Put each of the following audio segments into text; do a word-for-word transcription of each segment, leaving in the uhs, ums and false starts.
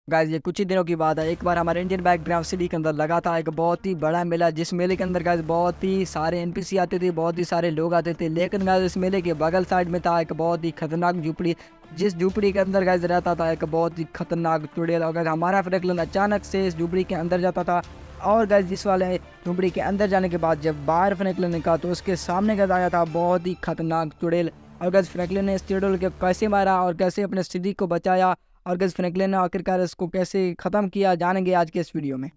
Guys ये कुछ ही दिनों की बात है। एक बार हमारे इंडियन बैक ग्राम सिटी के अंदर लगा था एक बहुत ही बड़ा मेला, जिस मेले के अंदर गाइस बहुत ही सारे एनपीसी आते थे, बहुत ही सारे लोग आते थे। लेकिन गाइस इस मेले के बगल साइड में था एक बहुत ही खतरनाक झुपड़ी, जिस झुपड़ी के अंदर गाइस रहता था एक बहुत ही खतरनाक चुड़ैल। और हमारा फ्रैंकलिन अचानक से इस झुपड़ी के अंदर जाता था। और गाइस जिस वाले झुपड़ी के अंदर जाने के बाद जब बाहर फ्रैंकलिन निकला तो उसके सामने गाइस आया था बहुत ही खतरनाक चुड़ैल। और गाइस फ्रैंकलिन ने इस चुड़ैल को कैसे मारा और कैसे अपने सिटी को बचाया और गाइस फ्रैंकलिन ने आखिरकार इसको कैसे ख़त्म किया, जानेंगे आज के इस वीडियो में।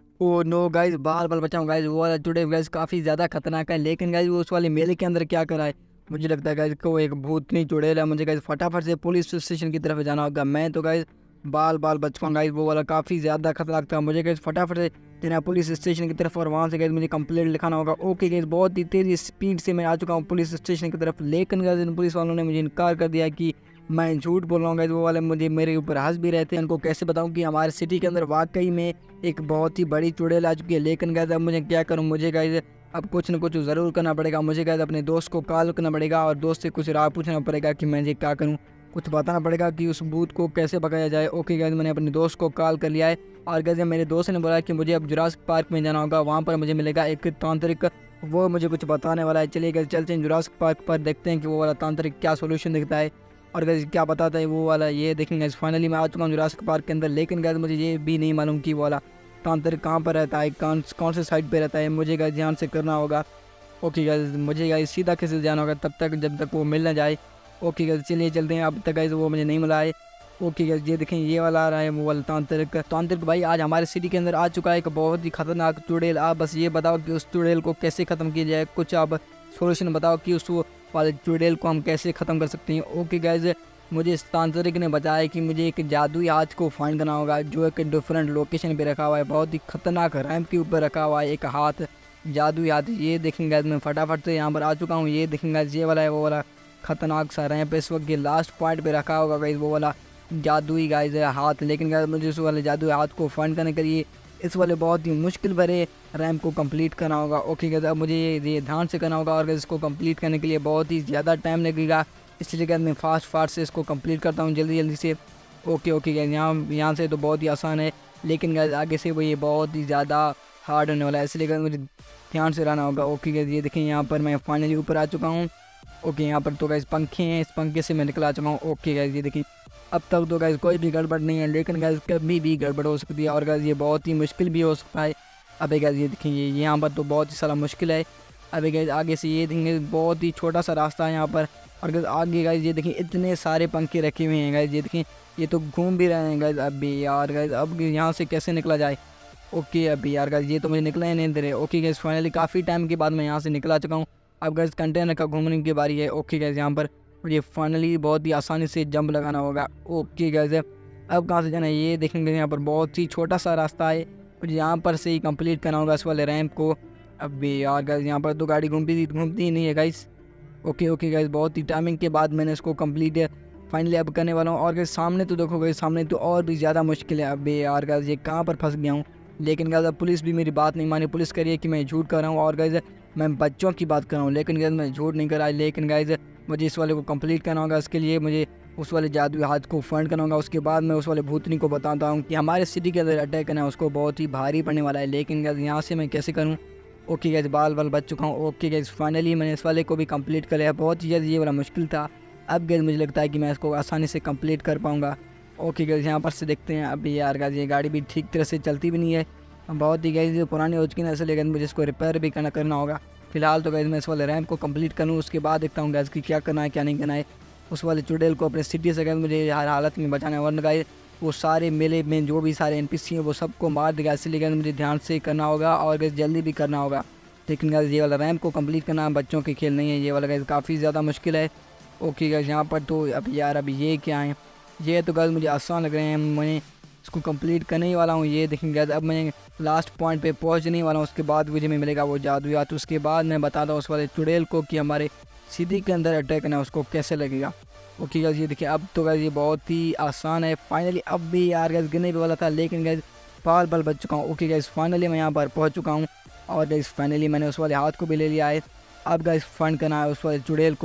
ओ नो गाइस, बाल बाल बचाऊँ गाइस, वो वाला चुड़ैल गाइस काफ़ी ज़्यादा खतरनाक है। लेकिन गाइस वो उस वाले मेले के अंदर क्या करा है, मुझे लगता है गाइस को एक भूतनी चुड़ैल है। मुझे गाइस फटाफट से पुलिस स्टेशन की तरफ जाना होगा। मैं तो गाइस बाल बाल बच पाऊँ गाइस, वो वाला काफ़ी ज़्यादा खतरनाक था। मुझे गाइस फटाफट से देना पुलिस स्टेशन की तरफ और वहाँ से गाइस मुझे कंप्लेंट लिखाना होगा। ओके गाइस, बहुत ही तेज़ी स्पीड से मैं आ चुका हूँ पुलिस स्टेशन की तरफ। लेकिन गाइस इन पुलिस वालों ने मुझे इनकार कर दिया कि मैं झूठ बोल रहा हूँ गाइस। वो वाले मुझे मेरे ऊपर हंस भी रहते हैं। उनको कैसे बताऊँ कि हमारे सिटी के अंदर वाकई में एक बहुत ही बड़ी चुड़ैल आ चुकी है। लेकिन गाइस अब मुझे क्या करूँ, मुझे गाइस अब कुछ न कुछ ज़रूर करना पड़ेगा। मुझे गाइस अपने दोस्त को कॉल करना पड़ेगा और दोस्त से कुछ राह पूछना पड़ेगा कि मैं ये क्या करूँ। कुछ बताना पड़ेगा कि उस भूत को कैसे भगाया जाए। ओके गाइस, मैंने अपने दोस्त को कॉल कर लिया है और गाइस मेरे दोस्त ने बोला कि मुझे अब जुरासिक पार्क में जाना होगा। वहाँ पर मुझे मिलेगा एक तांत्रिक, वो मुझे कुछ बताने वाला है। चलिए गाइस चलते हैं जुरासिक पार्क पर, देखते हैं कि वो वाला तांत्रिक क्या सोल्यूशन दिखता है और गाइस क्या बताता है वो वाला, ये देखेंगे गाइस। फाइनली मैं आ चुका हूँ जुरासिक पार्क के अंदर। लेकिन गाइस मुझे ये भी नहीं मालूम कि वो वाला तांत्रिक कहाँ पर रहता है, कौन कौन से साइड पे रहता है। मुझे गाइस ध्यान से करना होगा। ओके गाइस, मुझे गाइस सीधा कैसे जाना होगा तब तक जब तक वो मिल ना जाए। ओके गाइस चलिए चलते हैं। अब तक गाइस वो मुझे नहीं मिला है। ओके गाइस ये देखें ये वाला आ रहा है, वो वाला तांत्रिक। तांत्रिक भाई आज हमारे सिटी के अंदर आ चुका है एक बहुत ही खतरनाक चुड़ैल। आप बस ये बताओ कि उस चुड़ैल को कैसे ख़त्म किया जाए। कुछ आप सोल्यूशन बताओ कि उस वाले चुड़ैल को हम कैसे ख़त्म कर सकते हैं। ओके गाइस, मुझे इस तांत्रिक ने बताया कि मुझे एक जादुई हाथ को फाइंड करना होगा जो एक डिफरेंट लोकेशन पे रखा हुआ है। बहुत ही खतरनाक रैंप के ऊपर रखा हुआ है एक हाथ, जादुई हाथ। ये देखेंगे मैं फटाफट से यहाँ पर आ चुका हूँ। ये देखेंगे ये वाला है वो वाला खतरनाक सा रैंप इस वक्त ये लास्ट पॉइंट पे रखा होगा गाइस, वो वाला जादुई गाइस हाथ। लेकिन गाइस मुझे उस वाले जादुई हाथ को फाइंड करने के लिए इस वाले बहुत ही मुश्किल भरे रैंप को कंप्लीट करना होगा। ओके गाइस, अब मुझे ये ये ध्यान से करना होगा और गाइस इसको कंप्लीट करने के लिए बहुत ही ज़्यादा टाइम लगेगा। इसलिए गाइस मैं फास्ट फास्ट से इसको कंप्लीट करता हूँ जल्दी जल्दी से। ओके ओके गाइस, यहाँ यहाँ से तो बहुत ही आसान है, लेकिन गाइस आगे से वो ये बहुत ही ज़्यादा हार्ड होने वाला है। इसलिए गाइस मुझे ध्यान से रहना होगा। ओके गाइस ये देखें यहाँ पर मैं फाइनली ऊपर आ चुका हूँ। ओके यहाँ पर तो गाइस पंखे हैं, इस पंखे से मैं निकला चुका हूँ। ओके गाइस ये देखिए अब तक तो गाइस कोई भी गड़बड़ नहीं है, लेकिन गाइस कभी भी गड़बड़ हो सकती है और गाइस ये बहुत ही मुश्किल भी हो सकता है। अबे गाइस ये देखिए ये यहाँ पर तो बहुत ही सारा मुश्किल है। अबे गाइस आगे से ये देखेंगे बहुत ही छोटा सा रास्ता है यहाँ पर। और गाइस आगे गाइस ये देखिए इतने सारे पंखे रखे हुए हैं गाइस, ये देखिए ये तो घूम भी रहे हैं गाइस। अभी यार गाइस अब यहाँ से कैसे निकला जाए। ओके अभी यार गाइस ये तो मुझे निकला ही नहीं दे रहे। ओके गाइस फाइनली काफ़ी टाइम के बाद मैं यहाँ से निकला चुका हूँ। अब गाइस कंटेनर का घूमने की बारी है। ओके गाइस यहाँ पर मुझे फाइनली बहुत ही आसानी से जंप लगाना होगा। ओके गाइस अब कहाँ से जाना है, ये देखेंगे यहाँ पर बहुत ही छोटा सा रास्ता है, मुझे यहाँ पर से ही कंप्लीट करना होगा इस वाले रैंप को। अभी यार गाइस यहाँ पर तो गाड़ी घूमती घूमती ही नहीं है गाइस। ओके ओके गाइस बहुत ही टाइमिंग के बाद मैंने इसको कंप्लीट फाइनली अब करने वाला हूँ। और गाइस सामने तो देखो गाइस, सामने तो और भी ज़्यादा मुश्किल है। अबे यार गाइस ये कहाँ पर फंस गया हूँ। लेकिन गाइस अब पुलिस भी मेरी बात नहीं मानी। पुलिस कह रही है कि मैं झूठ कर रहा हूँ और गाइस मैं बच्चों की बात कर रहा हूँ, लेकिन गाइस मैं झूठ नहीं कर रहा। लेकिन गाइस मुझे इस वाले को कंप्लीट करना होगा। इसके लिए मुझे उस वाले जादुई हाथ को फाइंड करना होगा। उसके बाद मैं उस वाले भूतनी को बताता हूँ कि हमारे सिटी के अंदर अटैक करना है, उसको बहुत ही भारी पड़ने वाला है। लेकिन गाइस यहाँ से मैं कैसे करूँ। ओके गाइस बाल बाल बच चुका हूँ। ओके गाइस फाइनली मैंने इस वाले को भी कंप्लीट कर लिया। बहुत ही ज़्यादा ये वाला मुश्किल था। अब गाइस मुझे लगता है कि मैं इसको आसानी से कंप्लीट कर पाऊँगा। ओके गाइस यहाँ पर से देखते हैं। अभी यार गाइस ये गाड़ी भी ठीक तरह से चलती भी नहीं है, बहुत ही गाइस पुरानी हो चुकी है, इसलिए गाइस मुझे इसको रिपेयर भी करना करना होगा। फिलहाल तो गाइस मैं इस वाले रैंप को कंप्लीट करूँ, उसके बाद देखता हूँ गाइस कि क्या करना है क्या नहीं करना है। उस वाले चुड़ैल को अपने सिटी से गाइस मुझे हर हालत में बचाना है, वरना गाइस वो सारे मेले में जो भी सारे एनपीसी हैं वो सबको मार देगा। इसलिए गाइस मुझे ध्यान से करना होगा और गाइस जल्दी भी करना होगा। लेकिन गाइस ये वाला रैंप को कंप्लीट करना बच्चों के खेल नहीं है, ये वाला गाइस काफ़ी ज़्यादा मुश्किल है। ओके गाइस यहाँ पर तो अब यार अभी ये क्या है, ये तो गाइस मुझे आसान लग रहे हैं, मैं इसको कंप्लीट करने ही वाला हूँ। ये देखेंगे अब मैं लास्ट पॉइंट पे पहुँचने वाला हूँ, उसके बाद मुझे में मिलेगा वो जादुई हाथ। उसके बाद मैं बताता हूँ उस वाले चुड़ैल को कि हमारे सिटी के अंदर अटैक करना है उसको कैसे लगेगा। ओके गाइस ये देखिए अब तो गाइस ये बहुत ही आसान है। फाइनली अब भी यार गाइस गिरने भी वाला था, लेकिन गाइस बाल बाल बच चुका हूँ। ओके गाइस फाइनली मैं यहाँ पर पहुँच चुका हूँ और गाइस फाइनली मैंने उस वाले हाथ को भी ले लिया है। अब गाइस फाइंड करना है उस वाले चुड़ैल को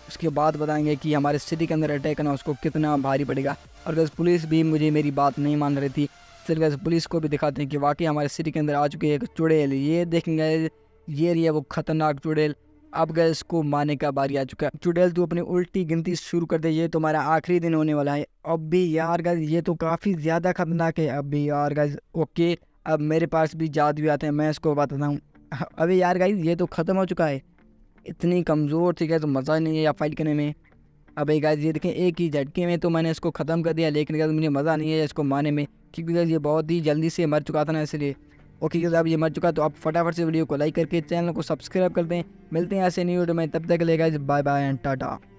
उसके बाद बताएंगे कि हमारे सिटी के अंदर अटैक करना उसको कितना भारी पड़ेगा। और गैस पुलिस भी मुझे मेरी बात नहीं मान रही थी, फिर गैस पुलिस को भी दिखाते हैं कि वाकई हमारे सिटी के अंदर आ चुकी है एक चुड़ैल। ये देखेंगे ये रही है वो खतरनाक चुड़ैल। अब गैस इसको मारने का बारी आ चुका है। चुड़ैल तू अपनी उल्टी गिनती शुरू कर दे, ये तुम्हारा आखिरी दिन होने वाला है। अब भी यार गैस ये तो काफ़ी ज़्यादा खतरनाक है। अब भी यार गैस ओके, अब मेरे पास भी जादू आते हैं, मैं इसको बताता हूँ। अभी यार गाइस ये तो ख़त्म हो चुका है, इतनी कमज़ोर थी क्या तो मज़ा नहीं है या फाइट करने में। अबे गाइस ये देखें एक ही झटके में तो मैंने इसको ख़त्म कर दिया, लेकिन गाइस मुझे मज़ा नहीं है इसको मारने में, क्योंकि गाइस ये बहुत ही जल्दी से मर चुका था ना, इसलिए। ओके गाइस अब ये मर चुका तो आप फटाफट से वीडियो को लाइक करके चैनल को सब्सक्राइब कर दें। मिलते हैं ऐसे न्यू वीडियो में, तब तक के लिए guys bye bye and Tata.